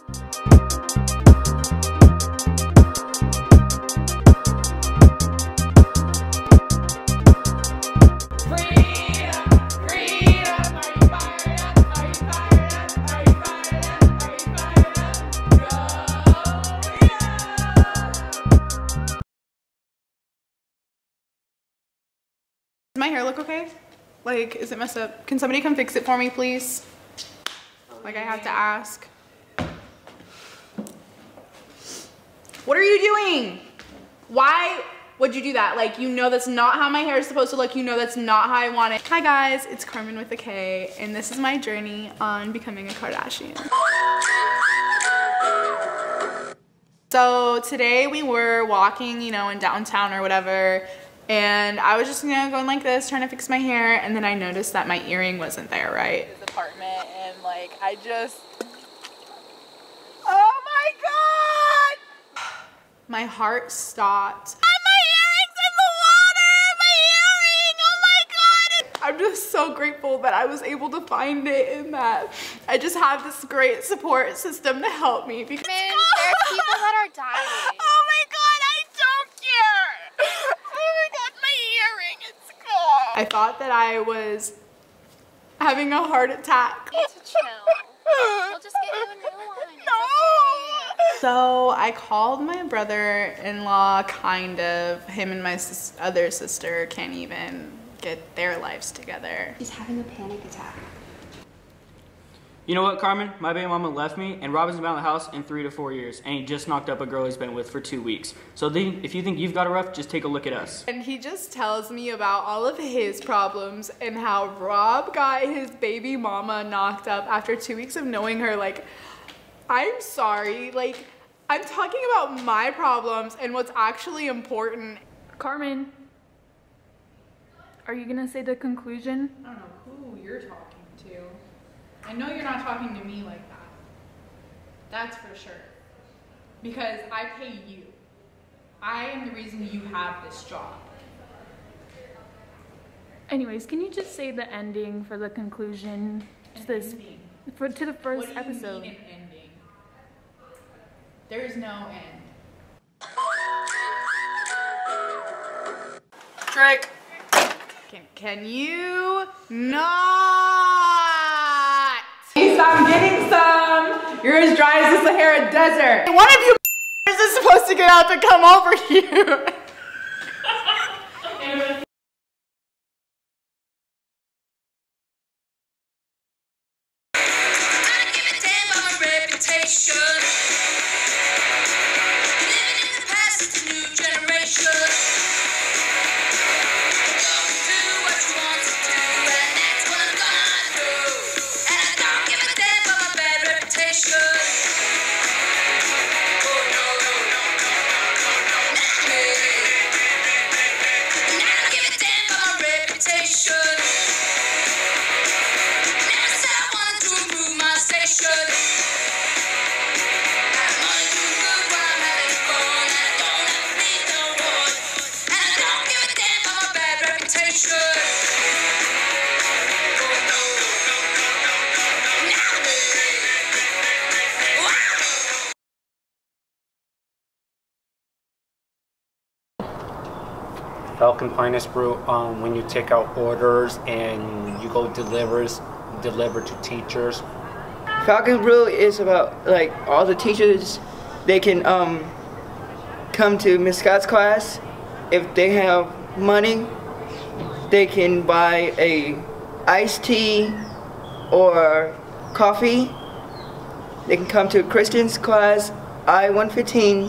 Does my hair look okay? Like, is it messed up? Can somebody come fix it for me, please? Like, I have to ask. What are you doing? Why would you do that? Like, you know that's not how my hair is supposed to look. You know that's not how I want it. Hi guys, it's Carmen with a K, and this is my journey on becoming a Kardashian. So today we were walking, you know, in downtown or whatever, and I was just, you know, going like this, trying to fix my hair, and then I noticed that my earring wasn't there, right? His apartment, and like, I just, oh my God! My heart stopped. My earring's in the water! My earring! Oh my God! I'm just so grateful that I was able to find it and that I just have this great support system to help me because Man, there are people that are dying. Oh my God, I don't care! Oh my God, my earring, it's gone! I thought that I was having a heart attack. You need to chill. We'll just get you a new one. It's okay. So I called my brother-in-law, kind of. Him and my other sister can't even get their lives together. He's having a panic attack. You know what, Carmen? My baby mama left me, and Robin's been out of the house in 3 to 4 years, and he just knocked up a girl he's been with for 2 weeks. So if you think you've got it rough, just take a look at us. And he just tells me about all of his problems and how Rob got his baby mama knocked up after 2 weeks of knowing her. Like, I'm sorry. Like, I'm talking about my problems and what's actually important. Carmen, are you gonna say the conclusion? I don't know who you're talking to. I know you're not talking to me like that. That's for sure. Because I pay you. I am the reason you have this job. Anyways, can you just say the ending for the conclusion to this, to the first episode? What do you mean an ending? There's no end. Trick. Can you not? I'm getting some. You're as dry as the Sahara Desert. One of you is supposed to get out to come over here. Falcon Finest Brew, when you take out orders and you go deliver to teachers. Falcon Brew is about like all the teachers, they can come to Miss Scott's class. If they have money, they can buy a iced tea or coffee. They can come to Kristen's class, I-115,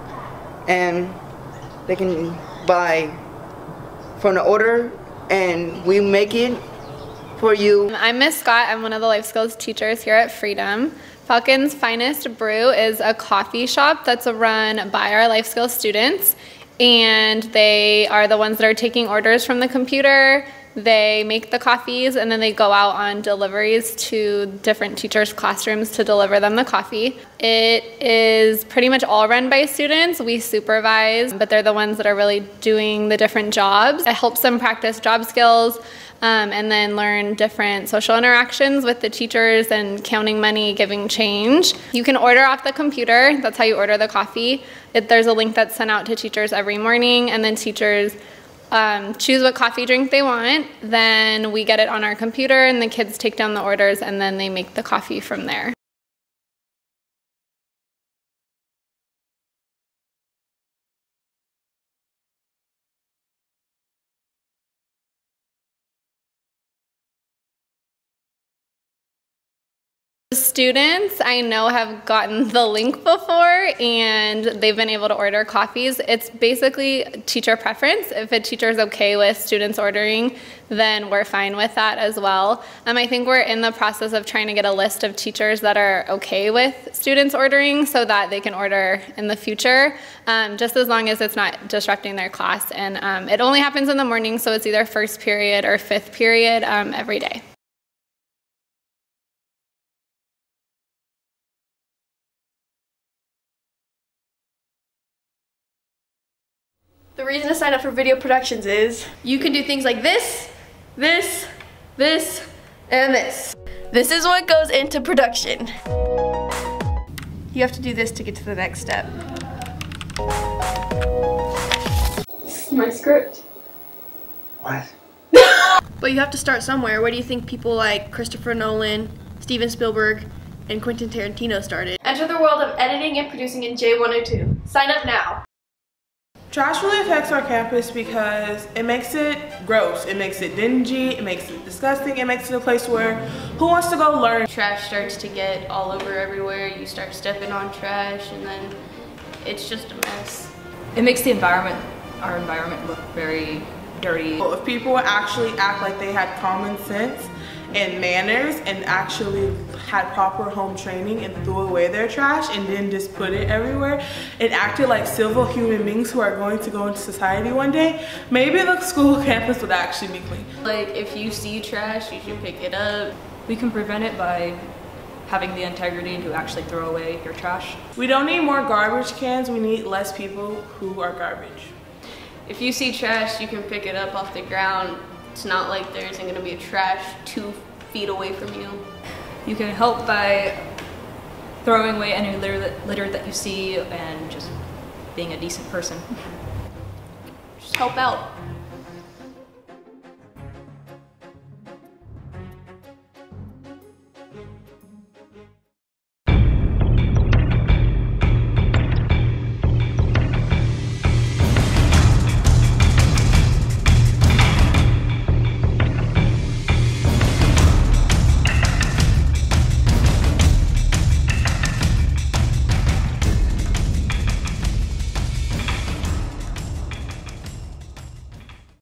and they can buy from the order and we make it for you. I'm Miss Scott. I'm one of the life skills teachers here at Freedom. Falcon's Finest Brew is a coffee shop that's run by our life skills students, and they are the ones that are taking orders from the computer. They make the coffees and then they go out on deliveries to different teachers' classrooms to deliver them the coffee. It is pretty much all run by students. We supervise, but they're the ones that are really doing the different jobs. It helps them practice job skills, and then learn different social interactions with the teachers and counting money, giving change. You can order off the computer. That's how you order the coffee. There's a link that's sent out to teachers every morning, and then teachers choose what coffee drink they want. Then we get it on our computer, and the kids take down the orders, and then they make the coffee from there. Students I know have gotten the link before and they've been able to order coffees. It's basically teacher preference. If a teacher is okay with students ordering, then we're fine with that as well. I think we're in the process of trying to get a list of teachers that are okay with students ordering so that they can order in the future, just as long as it's not disrupting their class. And it only happens in the morning, so it's either first period or fifth period every day. The reason to sign up for video productions is you can do things like this, this, this, and this. This is what goes into production. You have to do this to get to the next step. This is my script. What? But you have to start somewhere. Where do you think people like Christopher Nolan, Steven Spielberg, and Quentin Tarantino started? Enter the world of editing and producing in J102. Sign up now. Trash really affects our campus because it makes it gross, it makes it dingy, it makes it disgusting, it makes it a place where who wants to go learn? Trash starts to get all over everywhere, you start stepping on trash and then it's just a mess. It makes the environment, our environment look very dirty. Well, if people would actually act like they had common sense and manners and actually had proper home training and threw away their trash and didn't just put it everywhere and acted like civil human beings who are going to go into society one day, maybe the school campus would actually be clean. Like if you see trash, you should pick it up. We can prevent it by having the integrity to actually throw away your trash. We don't need more garbage cans, we need less people who are garbage. If you see trash, you can pick it up off the ground. It's not like there isn't going to be a trash 2 feet away from you. You can help by throwing away any litter that you see and just being a decent person. Just help out.